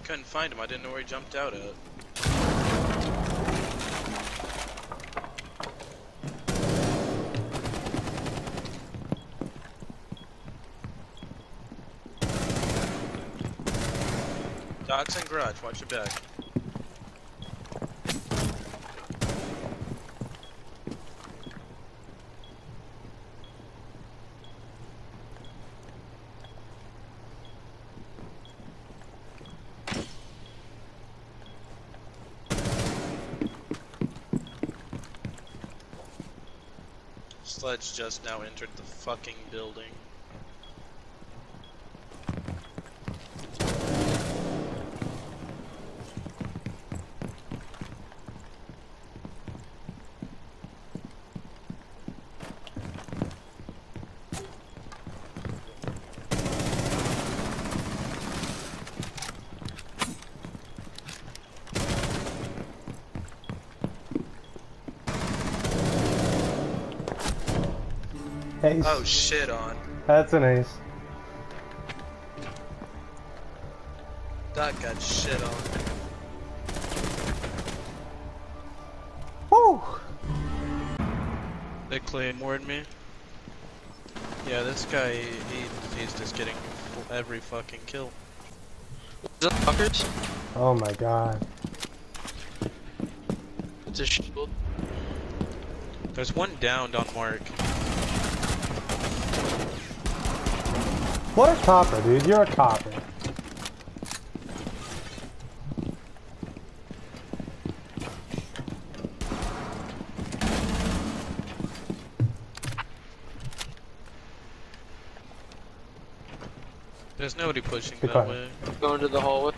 couldn't find him. I didn't know where he jumped out at. Docks and garage, watch your back. Sledge just now entered the fucking building. Ace. Oh shit on. That's an ace. Doc got shit on. Woo! They claymored me. Yeah, this guy, he's just getting every fucking kill. Is that fuckers? Oh my god. It's a shield. There's one downed on Mark. What a copper, dude. You're a copper. There's nobody pushing Good that call. way. Going to the hallway.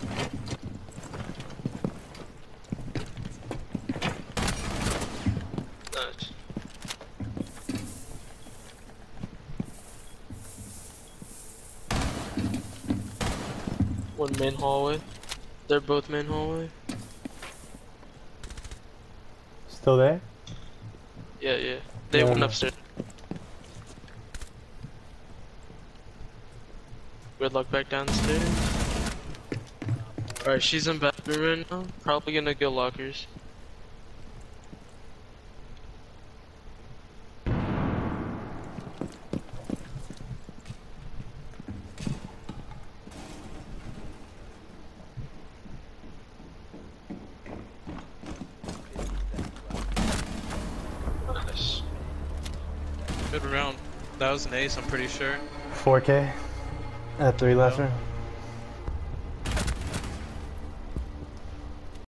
Nice. One main hallway. They're both main hallway. Still there? Yeah. They Yeah. went upstairs. Good luck back downstairs. Alright, she's in bathroom right now. Probably gonna go lockers. Nice. Good round. That was an ace, I'm pretty sure. 4K at 3 lesser.